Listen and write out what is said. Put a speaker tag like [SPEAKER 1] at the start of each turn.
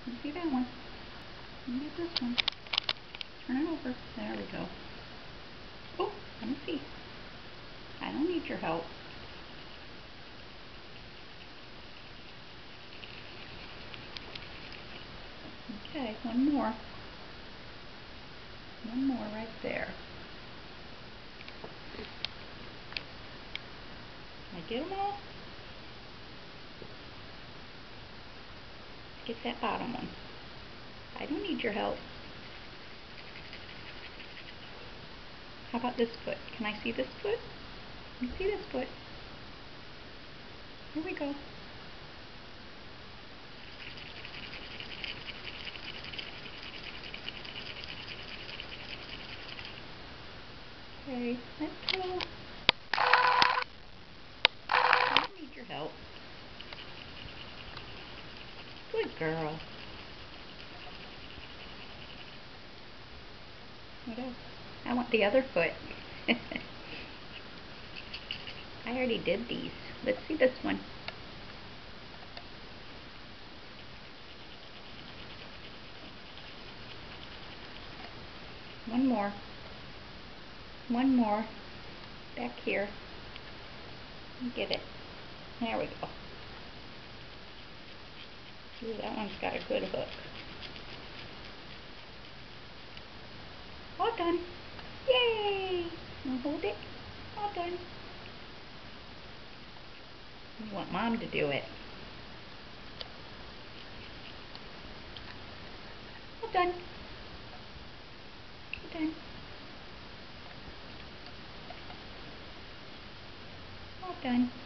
[SPEAKER 1] You see that one? You get this one. Turn it over. There we go. Oh, let me see. I don't need your help. Okay, one more. One more right there. Did I get them all? Let's get that bottom one. I don't need your help. How about this foot? Can I see this foot? Can you see this foot? Here we go. Okay, let's go. I don't need your help. Good girl. What else? I want the other foot. I already did these. Let's see this one. One more. One more. Back here. Get it. There we go. Ooh, that one's got a good hook. All done. Yay! Now hold it. All done. I want Mom to do it. All done. All done. All done.